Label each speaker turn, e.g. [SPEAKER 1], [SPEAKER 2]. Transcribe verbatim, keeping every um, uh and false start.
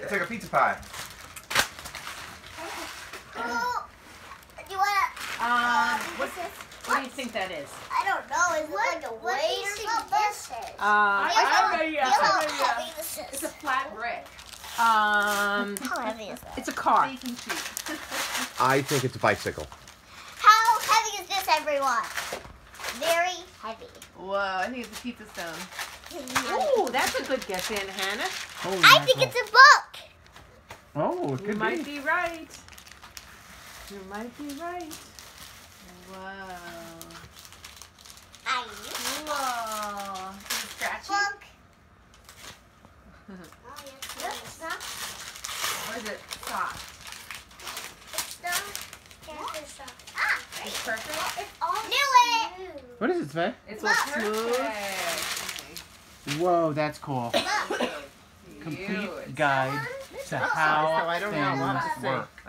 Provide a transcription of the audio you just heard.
[SPEAKER 1] It's like a pizza pie.
[SPEAKER 2] Oh, do you wanna?
[SPEAKER 3] Um,
[SPEAKER 2] Uh,
[SPEAKER 3] what,
[SPEAKER 2] this is,
[SPEAKER 3] what do you think that is?
[SPEAKER 2] I don't know. Is it
[SPEAKER 4] What-
[SPEAKER 2] like a
[SPEAKER 4] what
[SPEAKER 2] weight
[SPEAKER 4] do you
[SPEAKER 2] or
[SPEAKER 4] think
[SPEAKER 2] something?
[SPEAKER 4] this is?
[SPEAKER 3] Uh, I, I know, yeah,
[SPEAKER 2] Feel
[SPEAKER 3] I
[SPEAKER 2] how
[SPEAKER 3] know, yeah.
[SPEAKER 2] heavy this is.
[SPEAKER 3] It's a flat brick. Um,
[SPEAKER 2] How heavy is that?
[SPEAKER 3] it's a car.
[SPEAKER 4] Baking sheet.
[SPEAKER 1] I think it's a bicycle.
[SPEAKER 2] How heavy is this, everyone? Very heavy.
[SPEAKER 4] Whoa, I think it's a pizza stone.
[SPEAKER 3] Ooh, that's a good guess, Aunt Hannah.
[SPEAKER 1] Oh,
[SPEAKER 2] I think it's a book.
[SPEAKER 1] Oh, it
[SPEAKER 3] You
[SPEAKER 1] could
[SPEAKER 3] might
[SPEAKER 1] be.
[SPEAKER 3] be right. You might be right.
[SPEAKER 4] Whoa.
[SPEAKER 2] I
[SPEAKER 4] Whoa. Is it scratchy?
[SPEAKER 2] book.
[SPEAKER 4] Or
[SPEAKER 2] Oh, yes, it's not.
[SPEAKER 4] is it soft?
[SPEAKER 2] It's not. It's not. Ah, great.
[SPEAKER 4] It's perfect?
[SPEAKER 2] It's all Knew it.
[SPEAKER 1] What is it, Svay?
[SPEAKER 4] It's
[SPEAKER 2] Look.
[SPEAKER 4] smooth.
[SPEAKER 1] Whoa, that's cool.
[SPEAKER 2] Look.
[SPEAKER 1] Complete
[SPEAKER 4] Cute.
[SPEAKER 1] guide to how
[SPEAKER 3] so I don't know. I'll have to
[SPEAKER 1] things
[SPEAKER 3] see.
[SPEAKER 1] work.